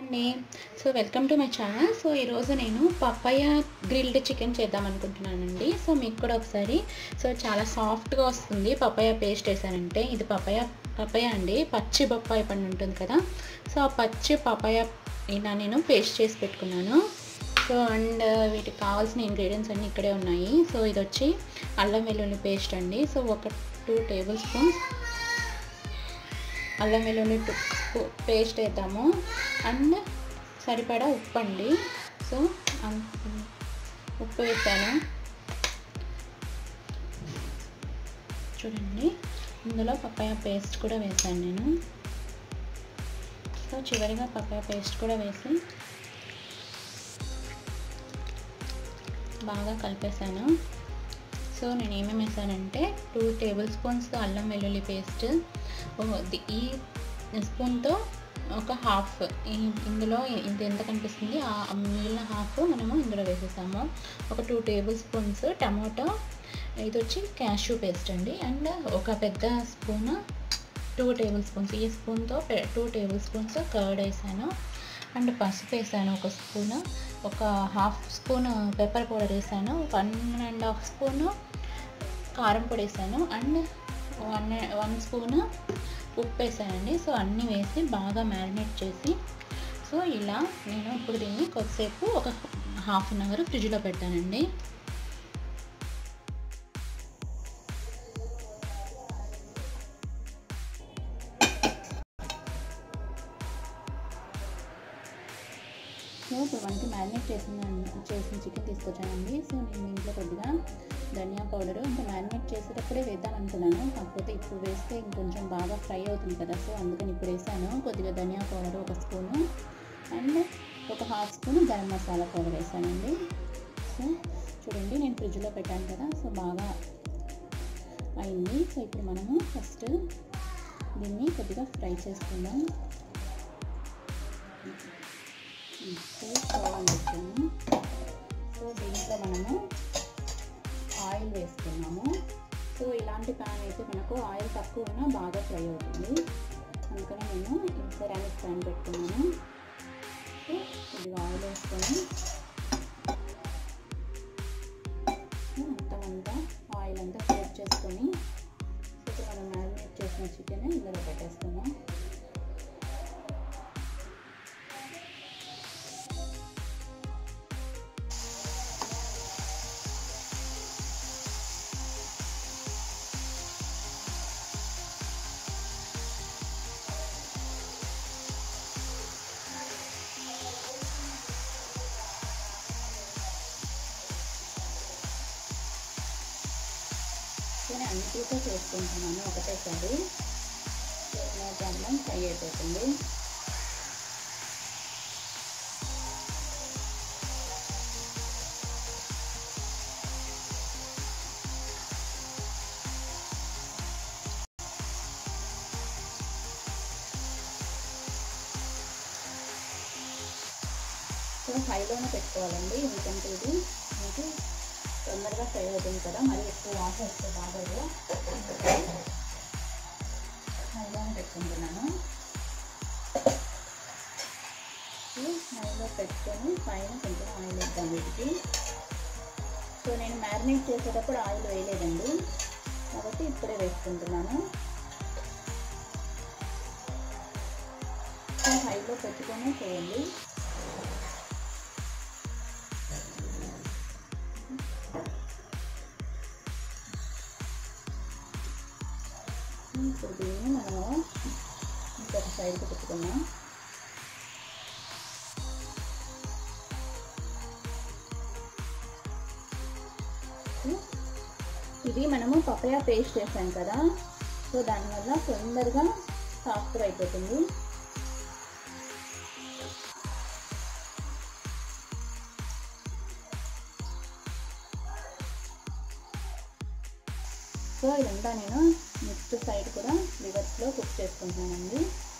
అండి. Welcome to my channel. ఈరోజు నేను పపాయ గ్రిల్డ్ చికెన్ చేద్దాం అనుకుంటున్నానండి. మీకు కూడా ఒకసారి చాలా సాఫ్ట్‌గా వస్తుంది పపాయ పేస్ట్ ఏసానంటే. ఇది పపాయ అండి. పచ్చి బొప్పాయి పండు ఉంటుంది కదా! ఆ పచ్చి పపాయ ఇలా నేను పేస్ట్ చేసి పెట్టుకున్నాను. అండ్ వీటికి కావాల్సిన ఇంగ్రీడియెంట్స్ అన్నీ ఇక్కడే ఉన్నాయి. ఇదొచ్చి అల్లం వెల్లుల్లి పేస్ట్ అండి. ఒక 2 టేబుల్ స్పూన్స్ అల్లం వెల్లుల్లి పేస్ట్ వేద్దాము. అండ్ సరిపడా ఉప్పు అండి. ఉప్పు వేసాను చూడండి. ఇందులో పపాయ పేస్ట్ కూడా వేసాను నేను. చివరిగా పపాయ పేస్ట్ కూడా వేసి బాగా కలిపేసాను. నేను ఏమేమి వేసానంటే 2 టేబుల్ స్పూన్స్ అల్లం వెల్లుల్లి పేస్ట్, ఈ స్పూన్తో ఒక హాఫ్, ఇందులో ఇది ఎంత కనిపిస్తుంది మిగిలిన హాఫ్ మనము ఇందులో వేసేసాము. ఒక 2 టేబుల్ స్పూన్స్ టమాటో, ఇది వచ్చి క్యాష్యూ పేస్ట్ అండి. అండ్ ఒక పెద్ద స్పూన్ 2 టేబుల్ స్పూన్స్, ఈ స్పూన్తో 2 టేబుల్ స్పూన్స్ కర్డ్ వేసాను. అండ్ పసుపు వేసాను ఒక స్పూన్, ఒక హాఫ్ స్పూన్ పెప్పర్ పౌడర్ వేసాను, 1.5 స్పూను కారం పొడి వేసాను. అండ్ 1 స్పూన్ ఉప్పు వేసానండి. అన్నీ వేసి బాగా మ్యారినేట్ చేసి ఇలా నేను ఇప్పుడు దీన్ని కొద్దిసేపు ఒక హాఫ్ అన్ అవర్ ఫ్రిడ్జ్లో పెట్టానండి. ఇప్పుడు మనకి మ్యారినేట్ చేసిన చికెన్ తీసుకొచ్చానండి. నేను ఇంట్లో కొద్దిగా ధనియా పౌడరు ఇంకా మ్యారినేట్ చేసేటప్పుడే వేద్దాం అనుకున్నాను. కాకపోతే ఇప్పుడు వేస్తే ఇంకొంచెం బాగా ఫ్రై అవుతుంది కదా, అందుకని ఇప్పుడు వేసాను. కొద్దిగా ధనియా పౌడరు 1 స్పూను అండ్ ఒక half spoon garam masala powder వేసానండి. చూడండి, నేను ఫ్రిడ్జ్లో పెట్టాను కదా, బాగా అయింది. ఇప్పుడు మనము ఫస్ట్ దీన్ని కొద్దిగా ఫ్రై చేసుకుందాం. స్టవ్ ఆన్ చేసాము. దీంట్లో మనము ఆయిల్ వేసుకున్నాము. ఇలాంటి ప్యాన్ అయితే మనకు ఆయిల్ తక్కువ ఉన్నా బాగా ఫ్రై అవుతుంది. అందుకని నేను సెరామిక్ ప్యాన్ పెట్టుకున్నాను. కొద్దిగా ఆయిల్ వేసుకొని మొత్తం అంతా ఆయిల్ అంతా స్ప్రెడ్ చేసుకొని మనం మ్యారినేట్ చేసిన చికెన్ ఇందులో పెట్టేసుకున్నాం. నేను అన్నిటితో చేసుకుంటున్నాను ఒకటేసారి. నో ప్రాబ్లం, ఫ్రై అయిపోతుంది. హైలోనే పెట్టుకోవాలండి, ఎందుకంటే ఇది మీకు తొందరగా ఫ్రై అవుతుంది కదా, మరి ఎక్కువ వాటర్ వస్తే బాగోదు. హైలోనే పెట్టుకుంటున్నాను. హైలో పెట్టుకొని పైన కొంచెం ఆయిల్ వేద్దాం వీటికి. నేను మ్యారినేట్ చేసేటప్పుడు ఆయిల్ వేయలేదండి, కాబట్టి ఇప్పుడే వేసుకుంటున్నాను. హైలో పెట్టుకొని చేయండి. ఇప్పుడు దీన్ని మనము ఇంకొక సైడ్కి పెట్టుకున్నాం. ఇది మనము పపాయ పేస్ట్ చేసాం కదా, దానివల్ల తొందరగా సాఫ్ట్గా అయిపోతుంది. ఇదంతా నేను నెక్స్ట్ సైడ్ కూడా రివర్స్లో కుక్ చేసుకుంటున్నానండి.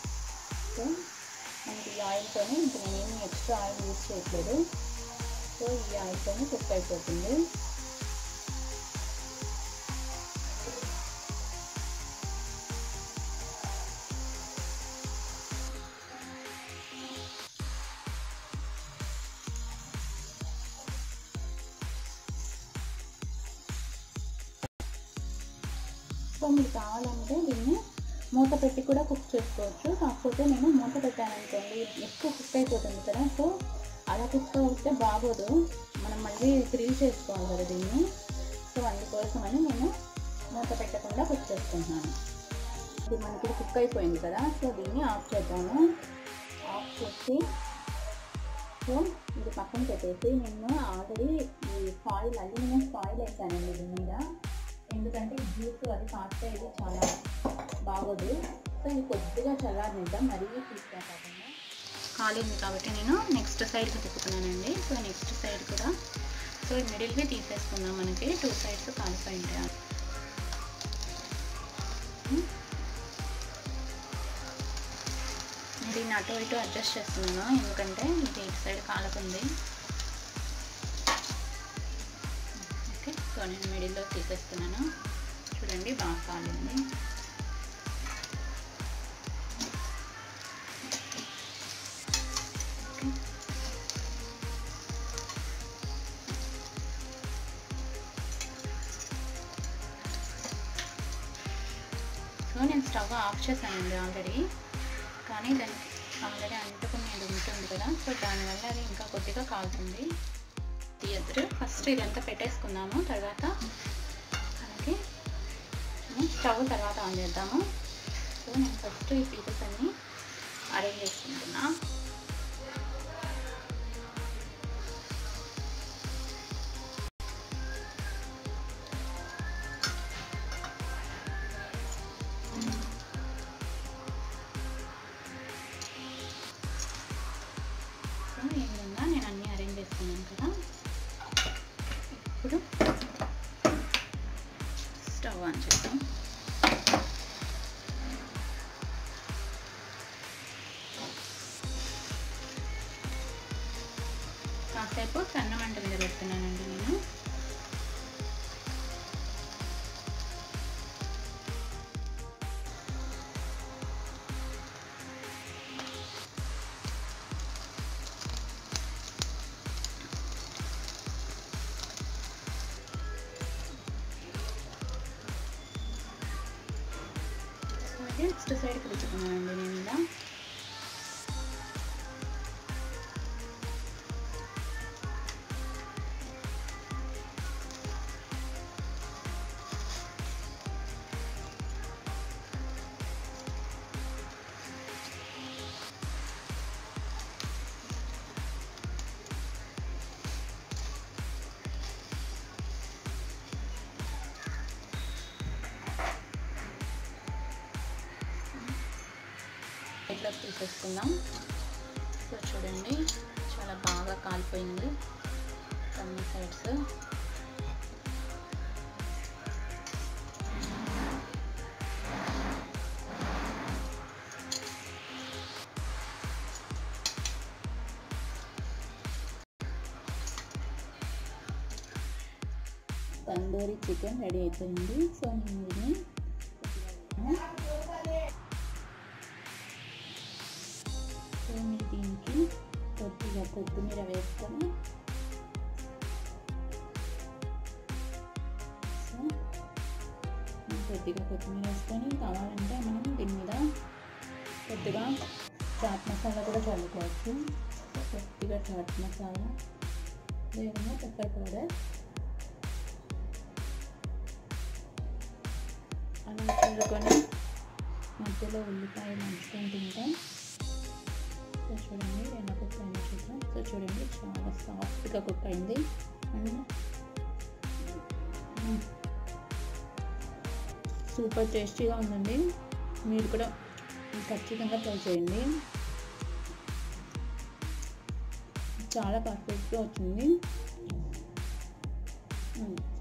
మనకి ఈ ఆయిల్తోనే ఇంకా నేనేమి ఎక్స్ట్రా ఆయిల్ యూజ్ చేయట్లేదు. ఈ ఆయిల్తోనే కుక్ అయిపోతుంది. మీరు కావాలంటే దీన్ని మూత పెట్టి కూడా కుక్ చేసుకోవచ్చు. కాకపోతే నేను మూత పెట్టాననుకోండి ఎక్కువ కుక్ అయిపోతుంది కదా, సో అలా కుక్ అవుతే బాగోదు, మనం మళ్ళీ గ్రిల్ చేసుకోవాలి కదా దీన్ని. సో అందుకోసమని నేను మూత పెట్టకుండా కుక్ చేసుకుంటున్నాను. ఇది మనకి కుక్ అయిపోయింది కదా, సో దీన్ని ఆఫ్ చేద్దాము. ఆఫ్ చేసి సో ఇది పక్కన పెట్టేసి నేను ఆల్రెడీ ఈ ఫాయిల్ అల్యూమినియం ఫాయిల్ వేసానండి దీని మీద, ఎందుకంటే జ్యూస్ అది కాస్తే ఇది చాలా బాగోదు. సో ఇది కొద్దిగా చల్లారనిద్దాం, మరీ తీసుకురా కాకుండా. కాలింది కాబట్టి నేను నెక్స్ట్ సైడ్కి తిప్పుతున్నానండి. సో నెక్స్ట్ సైడ్ కూడా సో మిడిల్వి తీసేసుకుందాం, మనకి 2 సైడ్స్ కాలిపోయి ఉంటాయి. దీన్ని అటు ఇటు అడ్జస్ట్ చేస్తున్నాను, ఎందుకంటే ఇది ఇటు సైడ్ కాలుతుంది. ఓకే, సో నేను మిడిల్లో తీసేస్తున్నాను. చూడండి బాగా కాలింది. సో నేను స్టవ్ ఆఫ్ చేశానండి ఆల్రెడీ, కానీ దానికి ఆల్రెడీ అంటుకునేది ఉంటుంది కదా, సో దానివల్ల అది ఇంకా కొద్దిగా కాలుతుంది. తీయద్దు, ఫస్ట్ ఇదంతా పెట్టేసుకుందాము, తర్వాత మనకి స్టవ్ తర్వాత ఆన్ చేద్దాము. సో నేను ఫస్ట్ ఈ పీసెస్ అన్నీ అరేంజ్ చేసుకుంటున్నా. ఈ విధంగా నేను అన్నీ అరేంజ్ చేసుకున్నాను కదా. ఇప్పుడు స్టవ్ ఆన్ చేద్దాం. కాసేపు సన్న మంట మీద పెడుతున్నానండి నేను. నెక్స్ట్ సైడ్ కుడుచుకున్నానండి నేను ఇలా. ఇట్లా తీసేసుకుందాం. సో చూడండి చాలా బాగా కాలిపోయింది అన్ని సైడ్స్. తందూరి చికెన్ రెడీ అయిపోయింది. సో నేను దీన్ని మీరు దీనికి కొద్దిగా కొత్తిమీర వేసుకొని కొద్దిగా కొత్తిమీర వేసుకొని కావాలంటే మనం దీని మీద కొద్దిగా చాట్ మసాలా కూడా చల్లుకోవచ్చు. కొద్దిగా చాట్ మసాలా లేదంటే పెప్పర్ పౌడర్ అలా చల్లుకొని మధ్యలో ఉల్లిపాయ నంచుకొని తింటాం. సో చూడండి ఎలా కుక్ అయింది చూద్దాం. సో చూడండి చాలా సాఫ్ట్గా కుక్ అయింది అండ్ సూపర్ టేస్టీగా ఉందండి. మీరు కూడా ఖచ్చితంగా ట్రై చేయండి, చాలా పర్ఫెక్ట్గా వచ్చింది.